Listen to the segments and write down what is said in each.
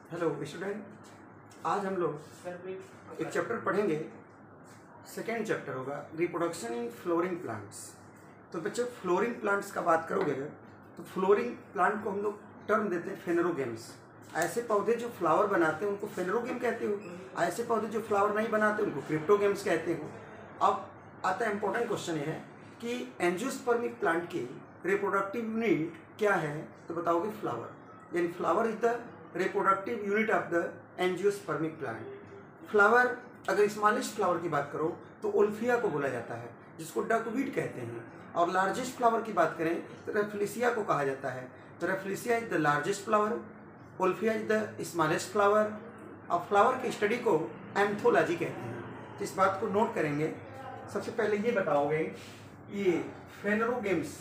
Hello student, आज हम लोग एक चैप्टर पढ़ेंगे। सेकेंड चैप्टर होगा रिप्रोडक्शन इन फ्लोरिंग प्लांट्स। तो बच्चों, फ्लोरिंग प्लांट्स का बात करोगे तो फ्लोरिंग प्लांट को हम लोग टर्म देते हैं फेनेरोगेम्स। ऐसे पौधे जो फ्लावर बनाते हैं उनको फेनेरोगेम कहते हो, ऐसे पौधे जो फ्लावर नहीं बनाते उनको क्रिप्टोगेम्स कहते हो। अब आता है इम्पोर्टेंट क्वेश्चन ये है कि एंजियोस्पर्मिक प्लांट की रिप्रोडक्टिव यूनिट क्या है, तो बताओगे फ्लावर। यानी flower is the reproductive unit of the angiospermic plant. Flower, अगर स्मॉलेस्ट फ्लावर की बात करो तो ओल्फिया को बोला जाता है, जिसको डकवीड कहते हैं। और लार्जेस्ट फ्लावर की बात करें तो रेफ्लिसिया को कहा जाता है। तो Rafflesia is the largest flower, Wolffia is the smallest flower. और फ्लावर की स्टडी को एंथोलॉजी कहते हैं। तो इस बात को नोट करेंगे। सबसे पहले ये बताओगे ये फेनेरोगेम्स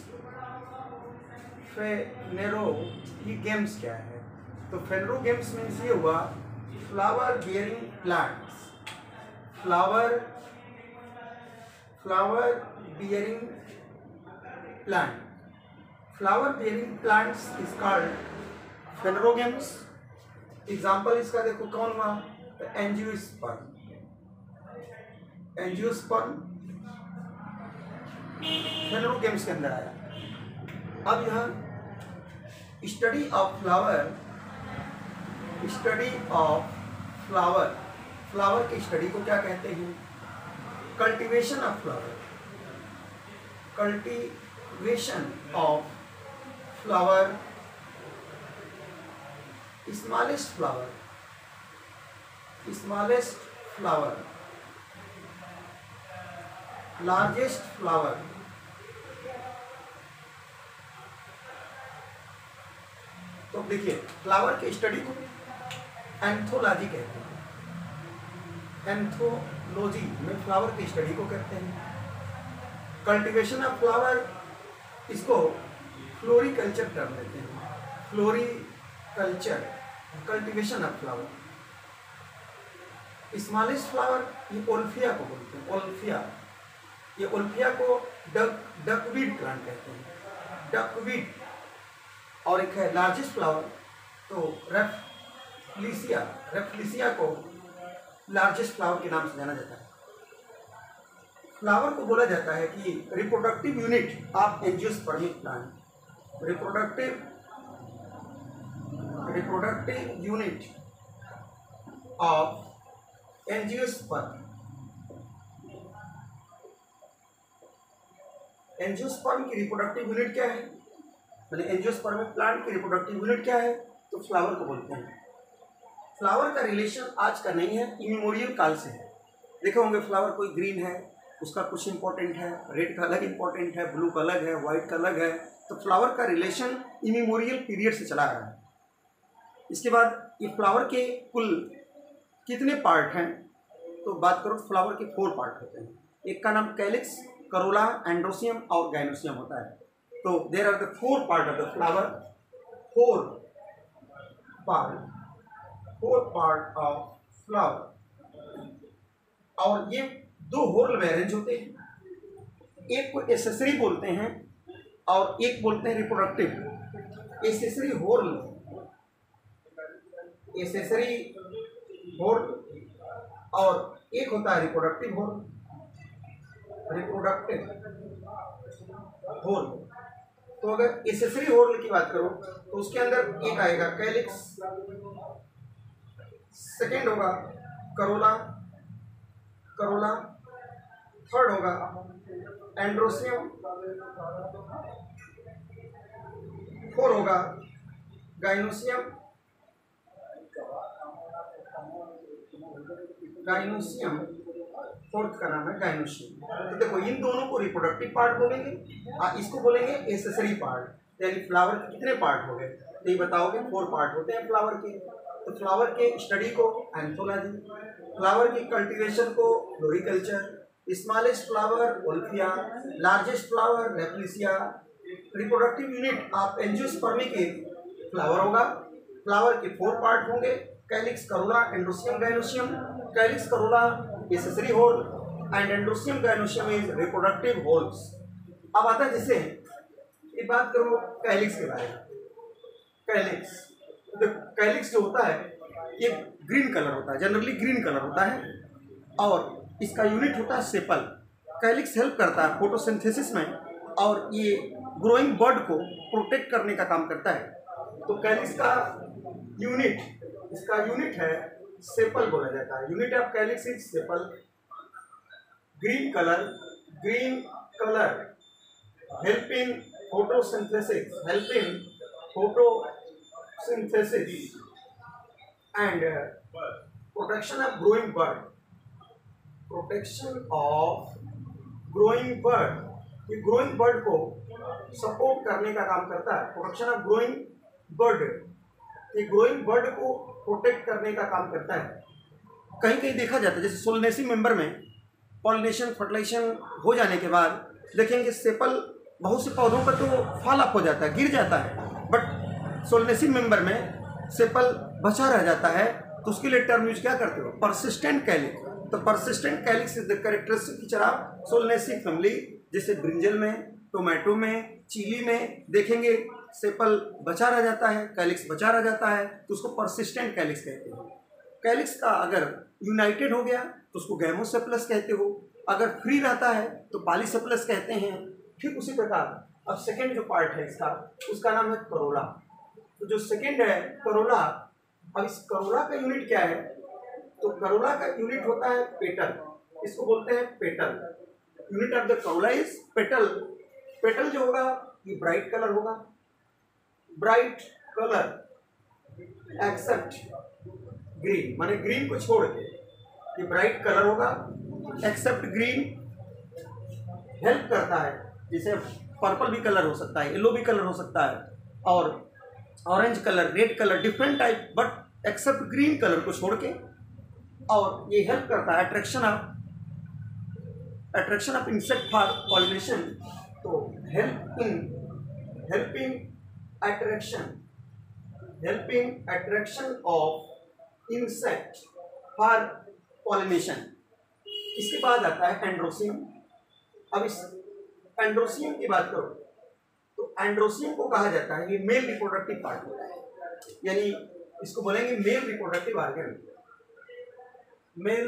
क्या है। तो फेनेरोगेम्स मीन्स ये हुआ flower bearing plants. Flower bearing plant, flower bearing plants is called phanerogams. Example इसका देखो कौन हुआ, एंजियोस्पर्म। एंजियोस्पर्म फेनेरोगेम्स के अंदर आया। अब यह स्टडी ऑफ फ्लावर, फ्लावर की स्टडी को क्या कहते हैं, cultivation of flower. Cultivation of flower, smallest flower, largest flower, तो देखिए फ्लावर की स्टडी को एंथोलॉजी कहते हैं। एंथोलॉजी में फ्लावर की स्टडी को कहते हैं। कल्टीवेशन ऑफ फ्लावर, इसको फ्लोरिकल्चर टर्म देते हैं। Floriculture, cultivation of flower. Smallest flower, ये ओल्फिया को बोलते हैं। ओल्फिया, ये ओल्फिया को डकवीड प्लांट कहते हैं, डकवीड। और एक है लार्जेस्ट फ्लावर, तो रेफ्लिसिया को लार्जेस्ट फ्लावर के नाम से जाना जाता है। फ्लावर को बोला जाता है कि reproductive unit of angiospermic plant. Reproductive unit of angiosperm. Angiosperm की रिप्रोडक्टिव यूनिट क्या है, मैंने एंजियोस्पर्मिक प्लांट की रिप्रोडक्टिव यूनिट क्या है, तो फ्लावर को बोलते हैं। फ्लावर का रिलेशन आज का नहीं है, इमेमोरियल काल से है। देखे होंगे फ्लावर कोई ग्रीन है, उसका कुछ इंपॉर्टेंट है, रेड का अलग इंपॉर्टेंट है, ब्लू का अलग है, व्हाइट का अलग है। तो फ्लावर का रिलेशन इमेमोरियल पीरियड से चला रहा है। इसके बाद ये फ्लावर के कुल कितने पार्ट हैं, तो बात करो फ्लावर के 4 पार्ट होते हैं। एक का नाम कैलिक्स, करोला, एंड्रोसियम और गाइनोसियम होता है। तो there are the 4 part of the flower, 4 part of flower. और ये 2 होल में अरेंज होते हैं। एक को एसेसरी बोलते हैं और एक बोलते हैं रिप्रोडक्टिव। एसेसरी होल और एक होता है रिप्रोडक्टिव होल। तो अगर एसेसरी होल की बात करो तो उसके अंदर एक आएगा कैलिक्स, सेकेंड होगा करोला, थर्ड होगा एंड्रोसियम, 4 होगा गाइनोसियम, फोर्थ का नाम है गाइनोसियम। तो देखो इन दोनों को रिप्रोडक्टिव पार्ट बोलेंगे और इसको बोलेंगे एसेसरी पार्ट। यानी फ्लावर के कितने पार्ट हो गए, तो ये बताओगे 4 पार्ट होते हैं फ्लावर के। तो फ्लावर के स्टडी को एंथोलॉजी, फ्लावर की कल्टीवेशन को floriculture, smallest flower Wolffia, largest flower Rafflesia. Reproductive unit of angiospermic flower होगा। फ्लावर के 4 पार्ट होंगे, calyx, corolla, androecium, gynoecium. Calyx, corolla accessory whorl and androecium, gynoecium is reproductive whorls. अब आता है जैसे ये बात करो कैलिक्स के बारे में। कैलिक्स जो होता है ये ग्रीन कलर होता है, जनरली ग्रीन कलर होता है, और इसका यूनिट होता है सेपल। कैलिक्स हेल्प करता है फोटोसिंथेसिस में, और ये ग्रोइंग बर्ड को प्रोटेक्ट करने का काम करता है। तो कैलिक्स का यूनिट, इसका यूनिट है सेपल बोला जाता है। Unit of calyx is sepal. Green colour helping photosynthesis and protection of growing bird, ये ग्रोइंग बर्ड को सपोर्ट करने का काम करता है। प्रोटेक्शन ऑफ ग्रोइंग बर्ड, ये ग्रोइंग बर्ड को प्रोटेक्ट करने का काम करता है। कहीं कहीं देखा जाता है जैसे सोलनेसी मेंबर में पॉलिनेशन फर्टिलाइजेशन हो जाने के बाद देखेंगे सेपल बहुत से पौधों पर तो फॉल अप हो जाता है, गिर जाता है, बट सोलनेसी मेंबर में सेपल बचा रह जाता है। तो उसके लिए टर्म यूज क्या करते हो? Persistent calyx. तो persistent calyx is the characteristic feature of Solanaceae family. जैसे ब्रिंजल में, टोमेटो में, चिली में देखेंगे सेपल बचा रह जाता है, कैलिक्स बचा रह जाता है, तो उसको परसिस्टेंट कैलिक्स कहते हैं। कैलिक्स का अगर यूनाइटेड हो गया तो उसको गैमोसेप्लस कहते हो, अगर फ्री रहता है तो पॉलीसेप्लस कहते हैं। ठीक उसी प्रकार अब सेकेंड जो पार्ट है इसका, उसका नाम है करोला। तो जो सेकेंड है करोला, अब इस करोला का यूनिट क्या है? तो करोला का यूनिट होता है पेटल, इसको बोलते हैं petal. Unit of the corolla is petal. Petal जो होगा ये ब्राइट कलर होगा, ब्राइट कलर एक्सेप्ट ग्रीन, माने ग्रीन को छोड़ के ये ब्राइट कलर होगा, एक्सेप्ट ग्रीन। हेल्प करता है, जैसे पर्पल भी कलर हो सकता है, येलो भी कलर हो सकता है, और orange colour, red colour, different type, but except green colour को छोड़ के। और ये हेल्प करता है attraction of insect for pollination. तो helping attraction of insect for pollination. इसके बाद आता है एंड्रोसियम। अब इस एंड्रोसियम की बात करो तो एंड्रोसियम को कहा जाता है, ये मेल रिप्रोडक्टिव पार्ट होता है, यानी इसको बोलेंगे male reproductive organ. Male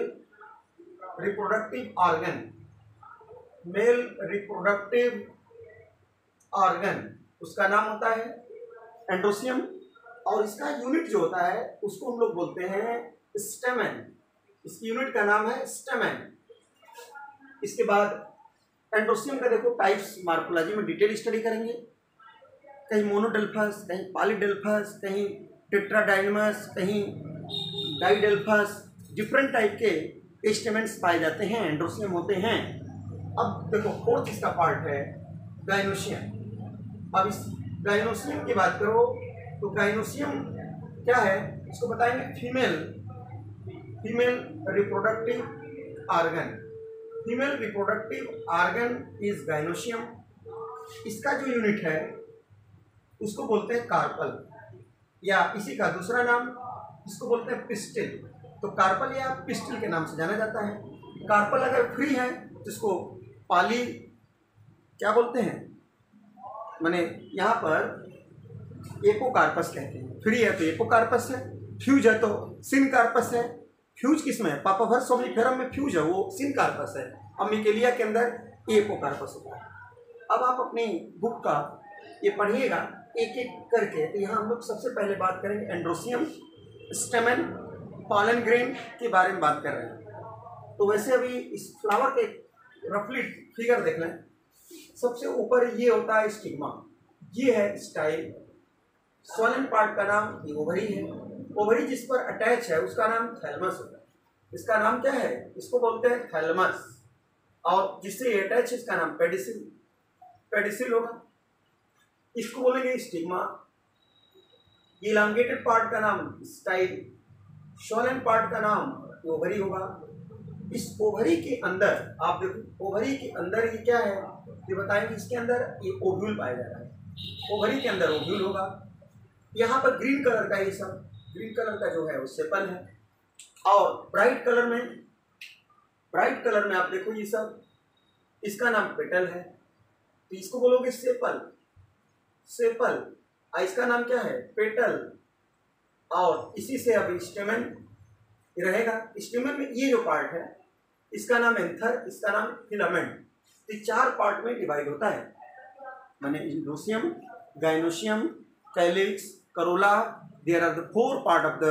reproductive organ उसका नाम होता है एंड्रोसियम, और इसका यूनिट जो होता है उसको हम लोग बोलते हैं स्टेमेन। इसकी यूनिट का नाम है स्टेमेन। इसके बाद एंड्रोसियम का देखो टाइप्स मार्फोलॉजी में डिटेल स्टडी करेंगे, कहीं मोनोडेल्फस, कहीं पॉलीडेल्फस, कहीं टेट्राडाइनमस, कहीं डाइडेल्फस, डिफरेंट टाइप के स्टेमेंट्स पाए जाते हैं, एंड्रोसियम होते हैं। अब देखो फोर्थ इसका पार्ट है गाइनोसियम। अब इस गाइनोसियम की बात करो तो गाइनोसियम क्या है इसको बताएंगे, female reproductive organ. Female reproductive organ is gynoecium. इसका जो यूनिट है उसको बोलते हैं कार्पल, या इसी का दूसरा नाम इसको बोलते हैं पिस्टिल। तो कार्पल या पिस्टिल के नाम से जाना जाता है। कार्पल अगर फ्री है तो इसको पॉली क्या बोलते हैं, माने यहाँ पर एपोकार्पस कहते हैं। फ्री है तो एपोकार्पस है, फ्यूज है तो सिनकार्पस है। फ्यूज किस में है? पापावर्स सोमनिफेरम में फ्यूज है, वो सिनकार्पस है, और मिकेलिया के अंदर एपोकार्पस होता है। अब आप अपनी बुक का ये पढ़िएगा एक एक करके। तो यहाँ हम लोग सबसे पहले बात करेंगे एंड्रोसियम, स्टेमेन, पॉलन ग्रेन के बारे में बात कर रहे हैं। तो वैसे अभी इस फ्लावर के रफली फिगर देख लें। सबसे ऊपर ये होता है स्टिग्मा, ये है स्टाइल। स्वॉलन पार्ट का नाम ये ओवरी है। ओवरी जिस पर अटैच है उसका नाम थैलमस होता है। इसका नाम क्या है? इसको बोलते हैं थैलमस। और जिससे ये अटैच है इसका नाम पेडिसिल होगा। इसको बोलेंगे स्टिग्मा। इलांगेटेड पार्ट का नाम स्टाइल। स्वॉलन पार्ट का नाम ओवरी होगा। इस ओवरी के अंदर आप देखो, ओवरी के अंदर ये क्या है ये बताएंगे। इसके अंदर ये ओव्यूल पाया जा रहा है, ओवरी के अंदर ओव्यूल होगा। यहाँ पर ग्रीन कलर का ये सब, ग्रीन कलर का जो है वो सेपल है। और ब्राइट कलर में आप देखो ये सब, इसका नाम पेटल है, तो इसको बोलोगे सेपल। इसका नाम क्या है? पेटल। और इसी से अब स्टेमन रहेगा। स्टेमन में ये जो पार्ट है इसका नाम एंथर, इसका नाम फिलामेंट। ये 4 पार्ट में डिवाइड होता है, माने androecium, gynoecium, calyx, corolla. There are the 4 part of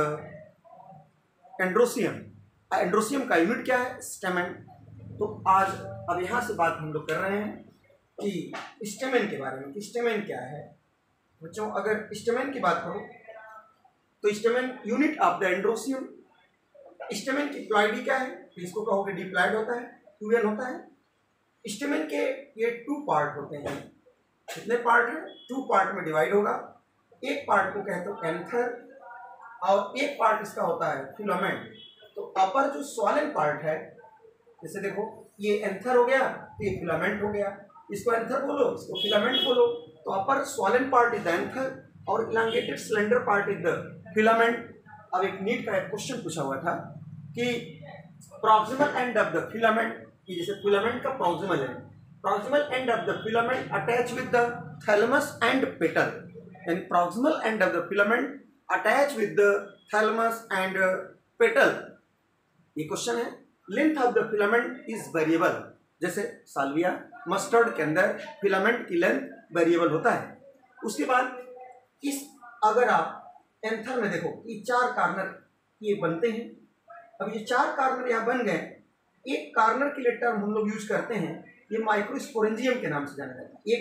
the androecium. Androecium का यूनिट क्या है? स्टेमन। तो आज अब यहाँ से बात हम लोग कर रहे हैं कि स्टेमन के बारे में कि स्टेमन क्या है। बच्चों अगर स्टेमन की बात करो तो stamen unit of the androecium. Stamen की प्लॉइडी क्या है? तो इसको कहोगे डिप्लॉइड होता है, 2n होता है। स्टेमन के ये 2 पार्ट होते हैं। कितने पार्ट हैं? 2 पार्ट में डिवाइड होगा। एक पार्ट को कहते हो एंथर और एक पार्ट इसका होता है फिलामेंट। तो अपर जो स्वॉलन पार्ट है, जैसे देखो ये एंथर हो गया तो ये फिलामेंट हो गया। इसको एंथर बोलो, इसको फिलामेंट बोलो। तो upper swollen part is the anther और elongated cylinder part is the filament. अब एक नीट का एक क्वेश्चन पूछा हुआ था कि proximal end of the filament, कि जैसे फिलामेंट का प्रॉक्सिमल है, proximal end of the filament attach with the thalamus and petal. And proximal end of the filament attach with the thalamus and petal. ये question है। Length of the filament is variable. जैसे Salvia, mustard के अंदर filament की length variable होता है। उसके बाद इस अगर आप एंथर में देखो ये 4 कार्नर ये बनते हैं। अब ये 4 कार्नर यहाँ बन गए। एक कार्नर के लिए टर्म हम लोग यूज करते हैं, ये माइक्रोस्पोरेंजियम के नाम से जाना जाता है।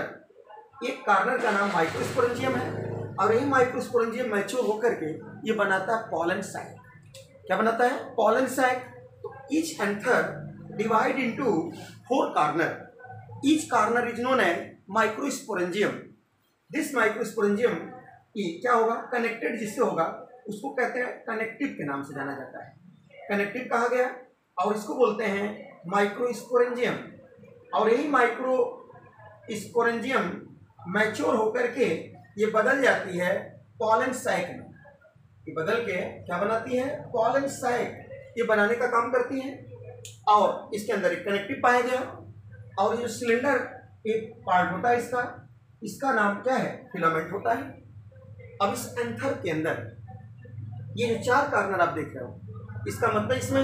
एक कार्नर का नाम माइक्रोस्पोरेंजियम है और यही माइक्रोस्पोरेंजियम मैच्योर होकर के ये बनाता है पॉलन सैक। क्या बनाता है? Pollen sac. तो each anther divide into 4 corner. Each corner is known as microsporangium. This microsporangium ये क्या होगा? कनेक्टेड जिससे होगा उसको कहते हैं कनेक्टिव के नाम से जाना जाता है। कनेक्टिव कहा गया और इसको बोलते हैं माइक्रोस्पोरेंजियम। और यही माइक्रोस्पोरेंजियम मैच्योर होकर के ये बदल जाती है पॉलन सैक में। ये बदल के क्या बनाती है? पॉलन सैक ये बनाने का काम करती है। और इसके अंदर एक कनेक्टिव पाया गया और ये सिलेंडर एक पार्ट होता है इसका नाम क्या है? फिलामेंट होता है। अब इस एंथर के अंदर ये जो 4 कार्नर आप देख रहे हो, इसका मतलब इसमें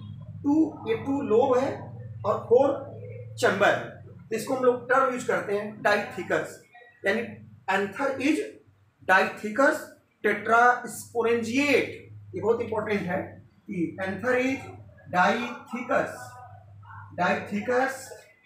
2 लोब है और 4 चैम्बर है। तो इसको हम लोग टर्म यूज करते हैं डाइथिकस, यानी एंथर इज डाइथिकस टेट्रास्पोरेंजिएट। ये बहुत इंपॉर्टेंट है कि anther is dithecous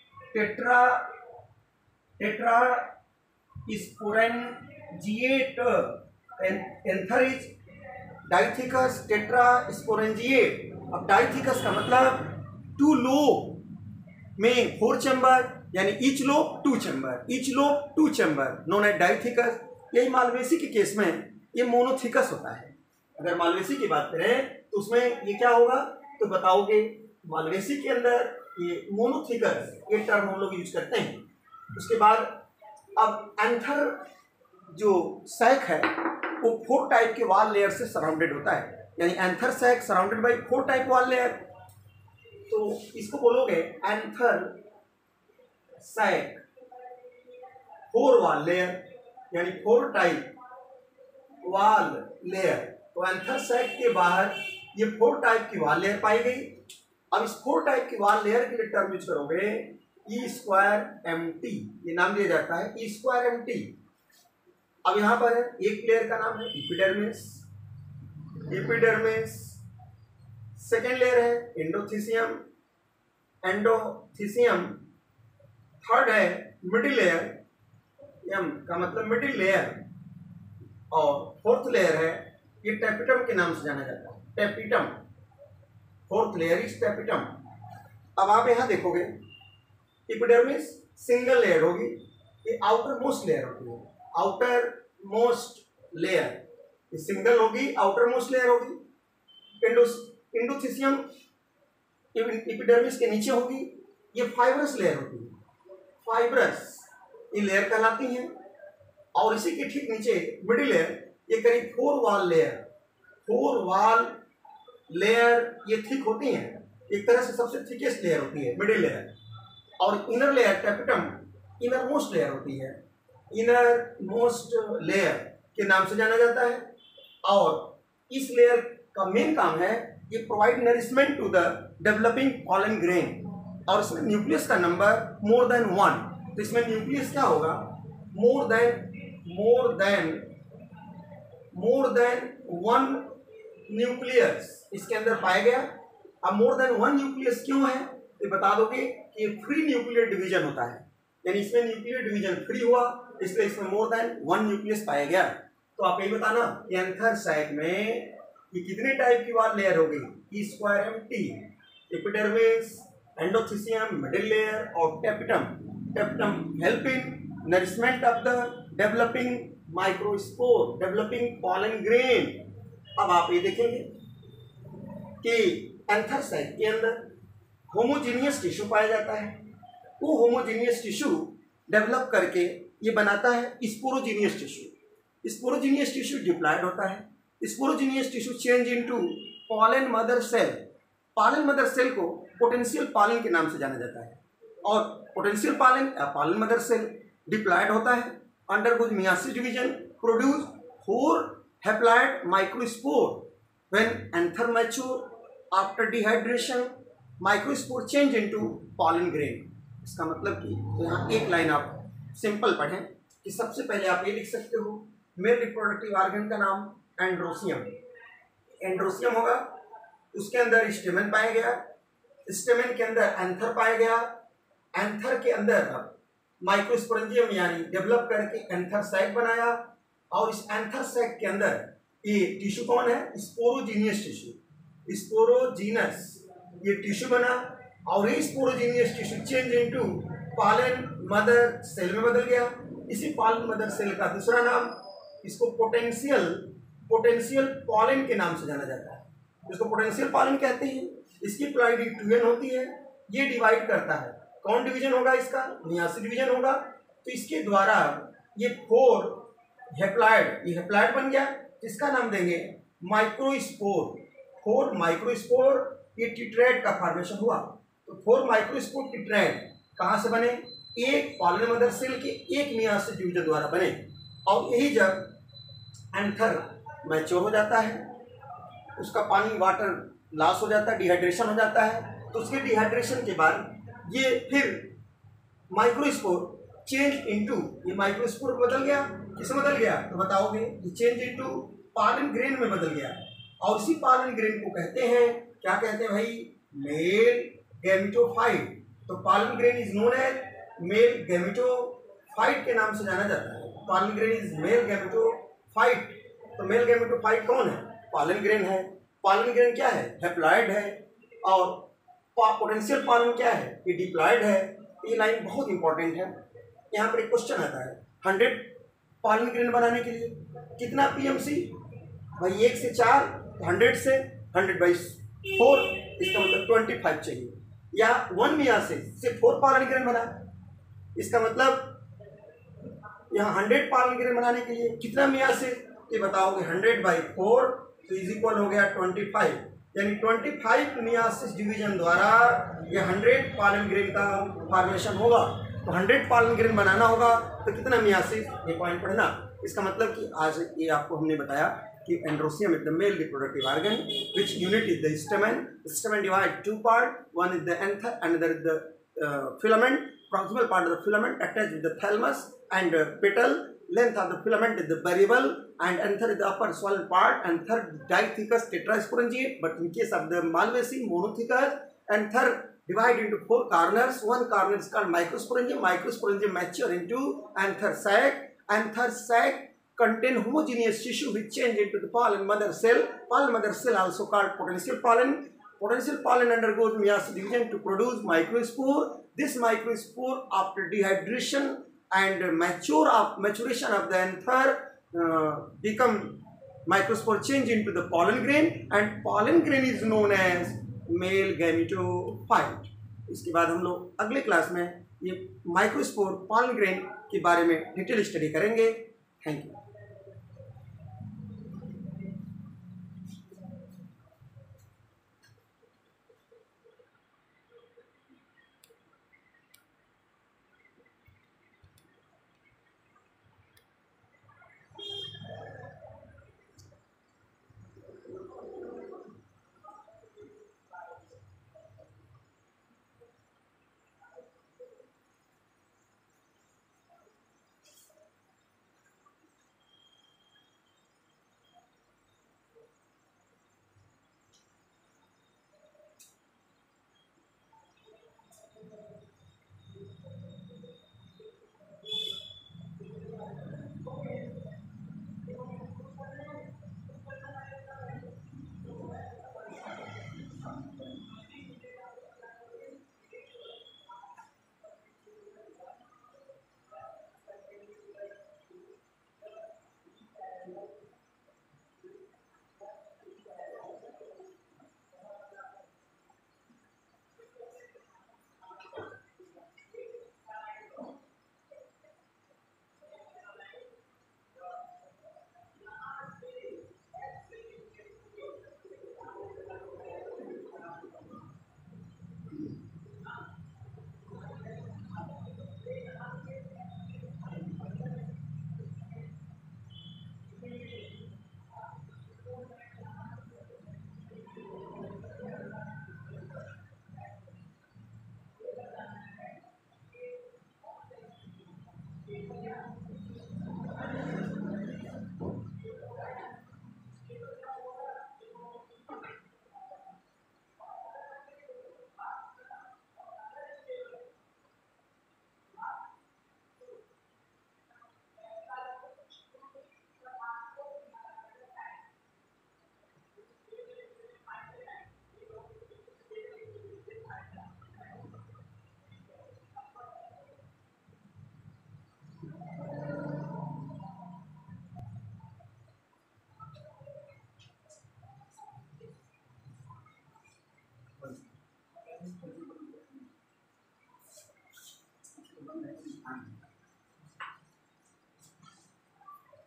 tetrasporangiate. Anther is dithecous tetrasporangiate. अब डाइथिकस का मतलब 2 लोब में 4 चैम्बर, यानी each lobe 2 chamber, each lobe 2 chamber, known as dithecous. यही मालवेसी के केस में ये मोनोथिकस होता है। अगर मालवेसी की बात करें तो उसमें ये क्या होगा तो बताओगे? मालवेसी के अंदर ये मोनोथिकस ये टर्म हम लोग यूज करते हैं। उसके बाद अब एंथर जो सैक है वो 4 टाइप के वॉल लेयर से सराउंडेड होता है, यानी anther sac surrounded by 4 type wall layer. तो इसको बोलोगे एंथर सैक 4 वॉल लेयर, यानी 4 टाइप वॉल लेयर। तो एंथर सैक के बाहर ये 4 टाइप की वॉल लेयर पाई गई। अब इस 4 टाइप की वॉल लेयर के लिए टर्म यूज करोगे E²MT। ये नाम दिया जाता है E²MT। अब यहाँ पर एक लेयर का नाम है एपिडर्मिस, सेकेंड लेयर है एंडोथीसियम, थर्ड है मिडिल लेयर, एम का मतलब मिडिल लेयर, और फोर्थ लेयर है ये टेपिटम के नाम से जाना जाता है, tapetum. Fourth layer is tapetum. अब आप यहाँ देखोगे एपिडर्मिस सिंगल लेयर होगी, ये आउटर मोस्ट लेयर होती है, आउटर मोस्ट लेयर ये सिंगल होगी, आउटर मोस्ट लेयर होगी। एंडोथीसियम एपिडर्मिस के नीचे होगी, ये फाइब्रस लेयर होती है, फाइब्रस ये लेयर कहलाती है। और इसी के ठीक नीचे मिडिल लेयर ये करीब 4 वॉल लेयर ये थिक होती हैं, एक तरह से सबसे थिकेस्ट लेयर होती है मिडिल लेयर। और inner layer tapetum innermost layer होती है, इनर मोस्ट लेयर के नाम से जाना जाता है। और इस लेयर का मेन काम है ये provide nourishment to the developing pollen grain, और इसमें न्यूक्लियस का नंबर मोर देन 1। तो इसमें न्यूक्लियस क्या होगा, मोर देन 1 न्यूक्लियस इसके अंदर पाया गया। अब मोर देन 1 न्यूक्लियस क्यों है, ये बता दोगे कि ये फ्री न्यूक्लियर डिवीजन होता है, यानी इसमें न्यूक्लियर डिवीजन फ्री हुआ, इसलिए इसमें मोर देन 1 न्यूक्लियस पाया गया। तो आप यही बताना कि एंथर में ये कितने टाइप की वाल लेयर होगी, E square M T, epidermis, endothecium, middle layer और tapetum help in nourishment of the developing microspore, developing pollen grain. अब आप ये देखेंगे कि एंथर साइट के अंदर होमोजीनियस टिश्यू पाया जाता है, वो होमोजीनियस टिश्यू डेवलप करके ये बनाता है sporogenous tissue. Sporogenous tissue diploid होता है, sporogenous tissue change into pollen mother cell. Pollen mother cell को पोटेंशियल पॉलन के नाम से जाना जाता है, और पोटेंशियल पॉलन या पॉलन मदर सेल डिप्लॉयड होता है, undergoes meiosis division, produce 4 haploid microspore. When anther mature after dehydration microspore change into pollen grain. इसका मतलब कि यहाँ एक लाइन आप सिंपल पढ़ें कि सबसे पहले आप ये लिख सकते हो मेल रिप्रोडक्टिव ऑर्गन का नाम एंड्रोसियम। एंड्रोसियम होगा, उसके अंदर स्टेमन पाया गया, स्टेमन के अंदर एंथर पाया गया, एंथर के अंदर माइक्रोस्पोरेंजियम यानी डेवलप करके एंथर सैक बनाया, और इस एंथर सैक के अंदर ये टिश्यू कौन है, स्पोरोजीनियस टिश्यू, स्पोरोजीनस ये टिश्यू बना, और ये sporogenous tissue change into pollen mother cell में बदल गया। इसी पॉलन मदर सेल का दूसरा नाम, इसको पोटेंशियल पॉलन के नाम से जाना जाता है, इसको पोटेंशियल पॉलन कहते हैं। इसकी प्लाइडी 2n होती है, ये डिवाइड करता है, कौन डिवीजन होगा इसका, मियासिस डिवीजन होगा। तो इसके द्वारा ये 4 हैप्लॉयड, ये हैप्लॉयड बन गया, इसका नाम देंगे माइक्रोस्पोर। 4 माइक्रोस्पोर, ये टीट्रेड का फॉर्मेशन हुआ। तो 4 माइक्रोस्पोर टीट्रेड कहाँ से बने, एक पॉलन मदर सेल के एक मियासिस डिवीजन द्वारा बने। और यही जब एंथर मैच्योर हो जाता है, उसका पानी वाटर लॉस हो जाता है, डिहाइड्रेशन हो जाता है, तो उसके डिहाइड्रेशन के बाद ये फिर माइक्रोस्पोर चेंज इनटू, ये माइक्रोस्पोर बदल गया, किसमें बदल गया तो बताओगे, ये चेंज इनटू पॉलन ग्रेन में बदल गया। और इसी पॉलन ग्रेन को कहते हैं, क्या कहते हैं भाई, मेल गैमेटोफाइट। तो pollen grain is known as male gametophyte के नाम से जाना जाता है। Pollen grain is male gametophyte. तो मेल गैमेटोफाइट कौन है, पॉलन ग्रेन है। पॉलन ग्रेन क्या है, हैप्लॉयड है, और पोटेंशियल पॉलन क्या है, ये डिप्लॉयड है। ये लाइन बहुत इंपॉर्टेंट है। यहाँ पर एक क्वेश्चन आता है, 100 पॉलन ग्रेन बनाने के लिए कितना पीएमसी, भाई 1 से 4, 100 से 100/4, इसका मतलब 25 चाहिए। या 1 मियासिस से 4 पॉलन ग्रेन बना, इसका मतलब यहाँ 100 पॉलन ग्रेन बनाने के लिए कितना मियासिस, ये बताओगे 100/4, तो इज इक्वल हो गया 25, यानी 25 मियासिस डिवीजन द्वारा ये 100 पॉलन ग्रेन का फॉर्मेशन होगा। तो 100 पॉलन ग्रेन बनाना होगा तो कितना मियासिस, ये पॉइंट पढ़ना। इसका मतलब कि आज ये आपको हमने बताया कि androecium is the male reproductive organ, which unit is the stamen. Stamen divide 2 part, one is the anther, another is the filament. Proximal part of the filament attached with the thalamus and petal. Length of the filament is the variable, and anther is the upper swollen part. Anther dithecous tetrasporangiate, but in case of the Malvaceae monothecous, anther divide into 4 corners. One corner is called microsporangium. Microsporangium mature into anther sac. Anther sac contain homogeneous tissue which change into the pollen mother cell. Pollen mother cell also called potential pollen. Potential pollen undergoes meiosis division to produce microspore. This microspore, after dehydration and maturation of the anther, become microspore change into the pollen grain, and pollen grain is known as male gametophyte. इसके बाद हम लोग अगले class में ये microspore pollen grain के बारे में डिटेल स्टडी करेंगे। Thank you.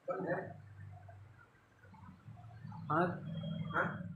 हाँ